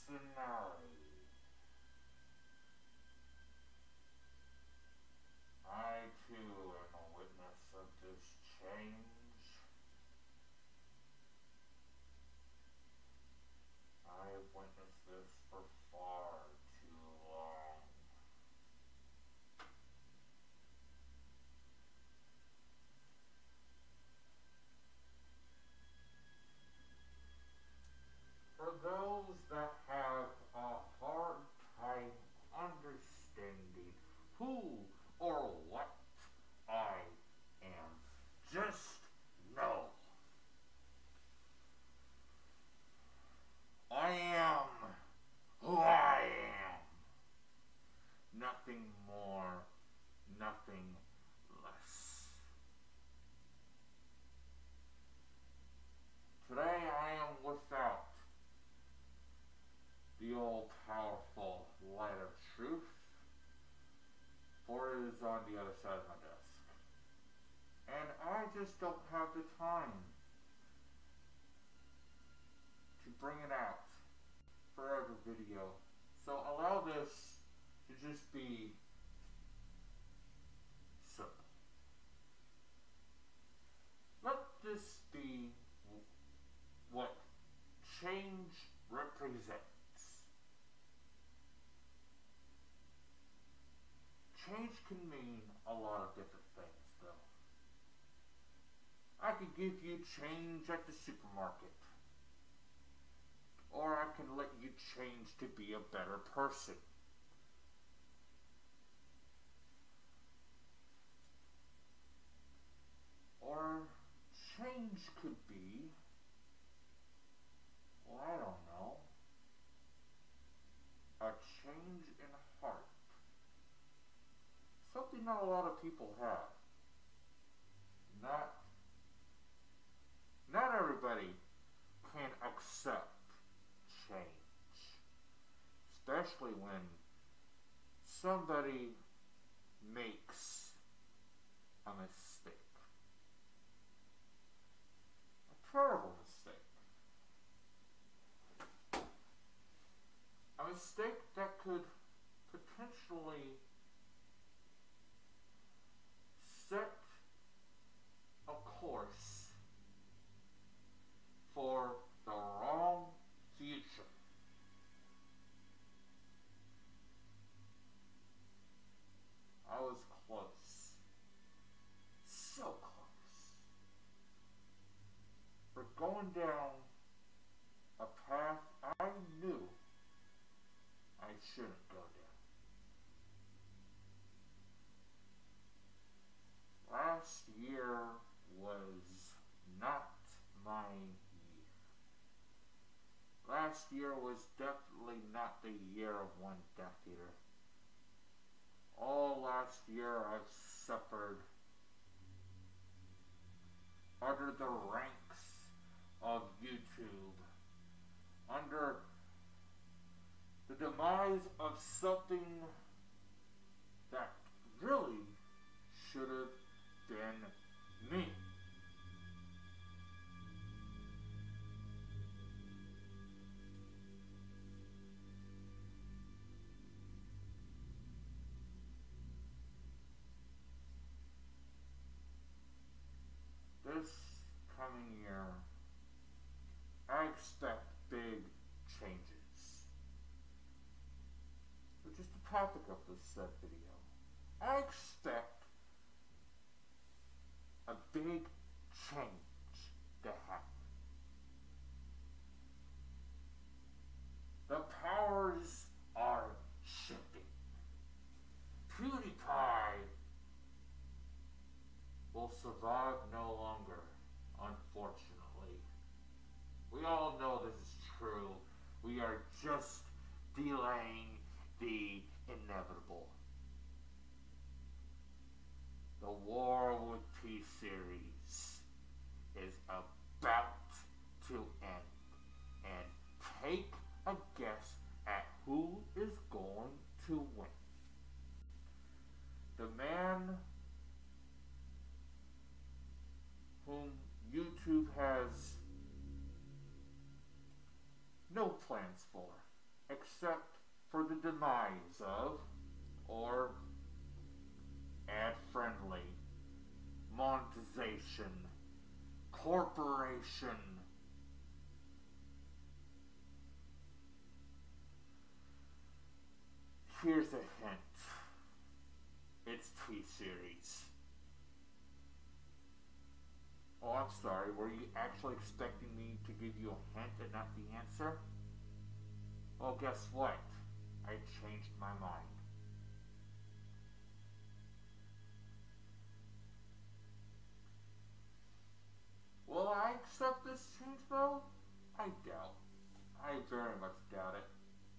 personality. I too am a witness of this change. I have witnessed this for far too long. For those that have a hard time understanding who or what I am, just know I am who I am. Nothing more, nothing less. Today I am without the all-powerful light of truth, for it is on the other side of my desk. And I just don't have the time to bring it out for every video. So allow this to just be simple. Let this be what change represents. Change can mean a lot of different things, though. I could give you change at the supermarket. Or I can let you change to be a better person. Or change could be, well, I don't know, a change in heart. Something not a lot of people have. Not everybody can accept change, especially when somebody makes a mistake, a terrible mistake, a mistake that could potentially set a course for the wrong future. I was close. So close. For going down a path I knew I shouldn't go down. Last year was not my year. Last year was definitely not the year of one Death Eater. All last year I've suffered under the ranks of YouTube, under the demise of something that really should have been me. This coming year, I expect big changes, which is the topic of this said video. I expect a big change to happen. The powers are shifting. PewDiePie will survive no longer, unfortunately. We all know this is true. We are just delaying the inevitable. The War with T-Series is about to end. And take a guess at who is going to win. The man whom YouTube has no plans for except for the demise of, or ad-friendly, monetization, corporation. Here's a hint. It's T-Series. Oh, I'm sorry. Were you actually expecting me to give you a hint and not the answer? Well, guess what? I changed my mind. Will I accept this change, though? I doubt. I very much doubt it.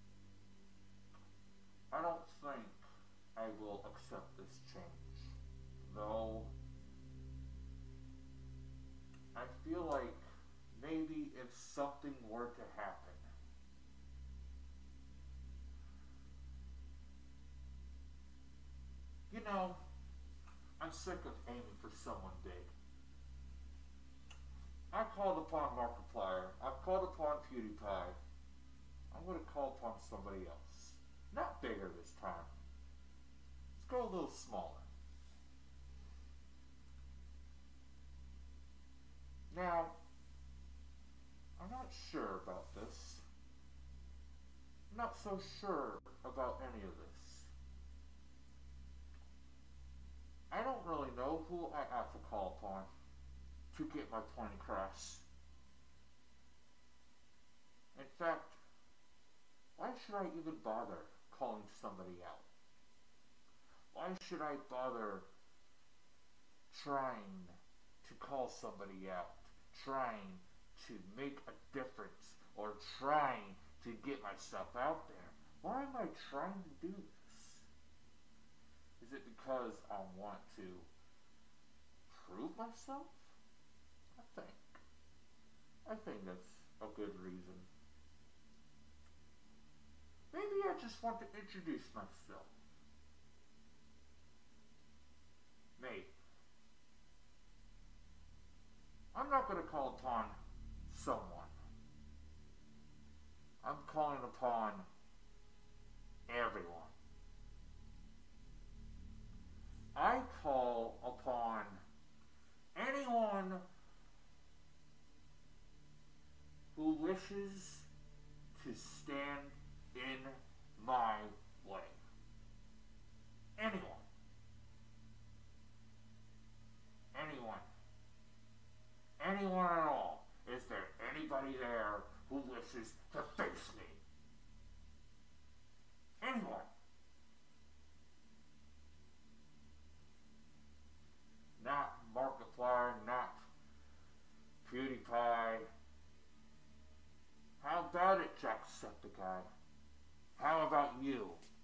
I don't think I will accept this change. Though, I feel like maybe if something were to happen, you know, I'm sick of aiming for someone big. I called upon Markiplier. I've called upon PewDiePie. I'm going to call upon somebody else. Not bigger this time. Let's go a little smaller. Now, I'm not sure about this. I'm not so sure about any of this. I don't really know who I have to call upon to get my point across. In fact, why should I even bother calling somebody out? Why should I bother trying to call somebody out, trying to make a difference, or trying to get myself out there? Why am I trying to do this? Is it because I want to prove myself? I think that's a good reason. Maybe I just want to introduce myself. Maybe. I'm not going to call upon someone. I'm calling upon everyone. I call upon anyone who wishes to stand in my way. Anyone. Anyone. Anyone at all. Is there anybody there who wishes to face me? Anyone. Not Markiplier, not PewDiePie. How about it, Jacksepticeye? How about you?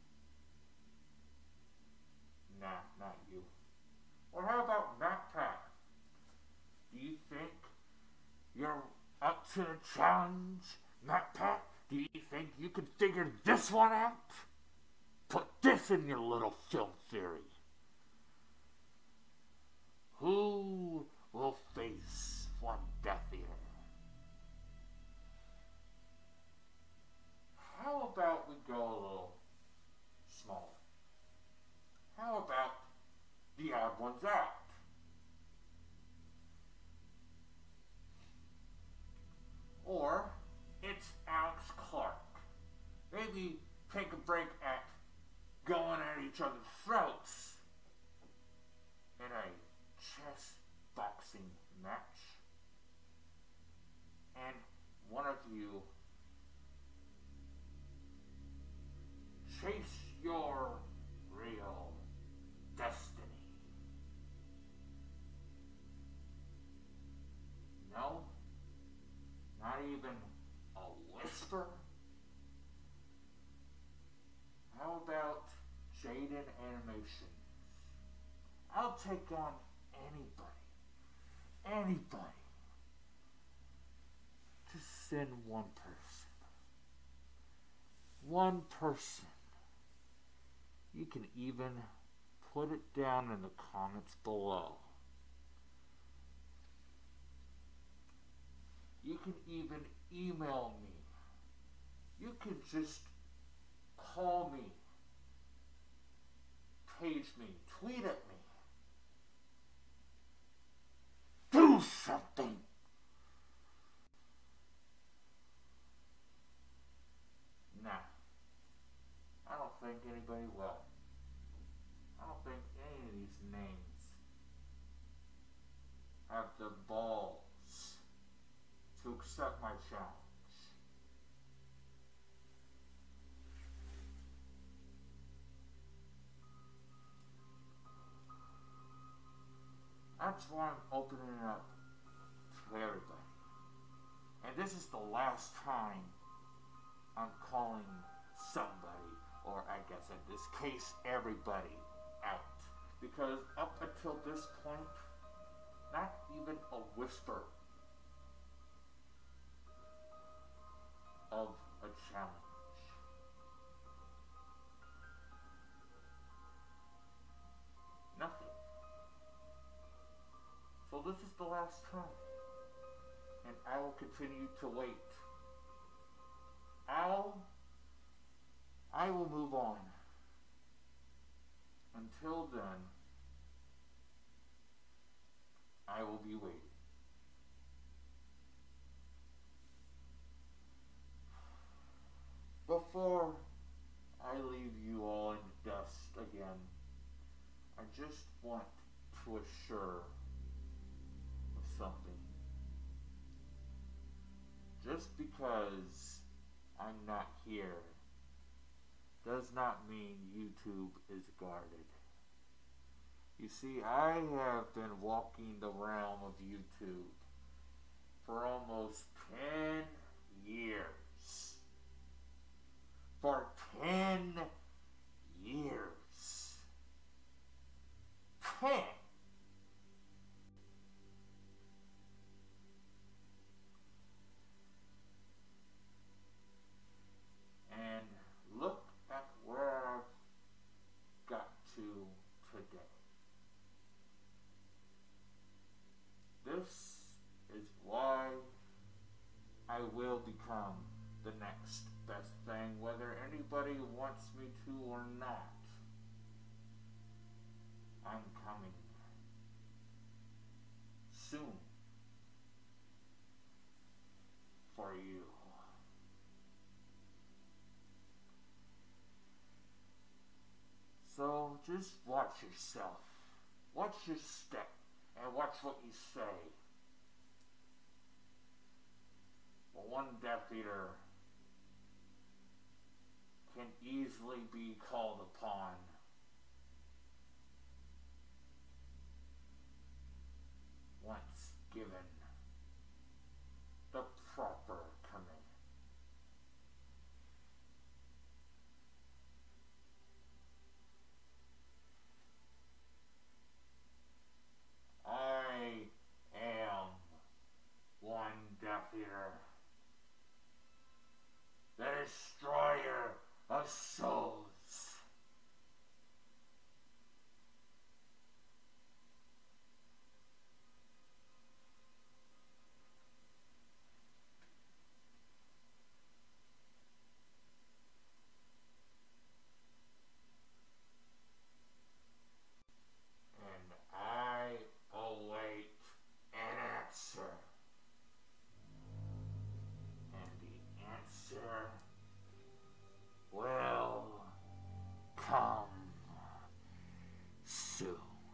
Nah, not you. Or how about MacPat? Do you think you're up to the challenge, MacPat? Do you think you can figure this one out? Put this in your little film theory. Who will face one Death Eater? How about we go a little smaller? How about the odd ones out? Or it's Alex Clark. Maybe take a break at going at each other's throats in a chess boxing match. And one of you chase your real destiny. No? Not even a whisper? How about Jaden Animations? I'll take on anybody, to send one person. One person. You can even put it down in the comments below. You can even email me. You can just call me, page me, tweet at me. Do something! Nah, I don't think anybody will. I don't think any of these names have the balls to accept my challenge. That's why I'm opening it up to everybody. And this is the last time I'm calling somebody, or I guess in this case, everybody, out. Because up until this point, not even a whisper of a challenge. Nothing. So this is the last time. And I will continue to wait. I will move on. Until then, I will be waiting. Before I leave you all in the dust again, I just want to assure of something. Just because I'm not here does not mean YouTube is guarded. You see, I have been walking the realm of YouTube for almost 10 years. For 10 years. 10! And look at where I've got to today. This is why I will become the next best thing, whether anybody wants me to or not. I'm coming soon for you. So just watch yourself. Watch your step and watch what you say. Well, one Death Eater can easily be called upon once given the proper command. I am one Death Eater, the destroyer of souls. And I await an answer. And the answer will come soon.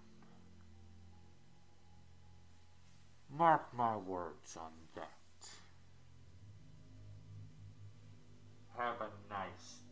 Mark my words on that. Have a nice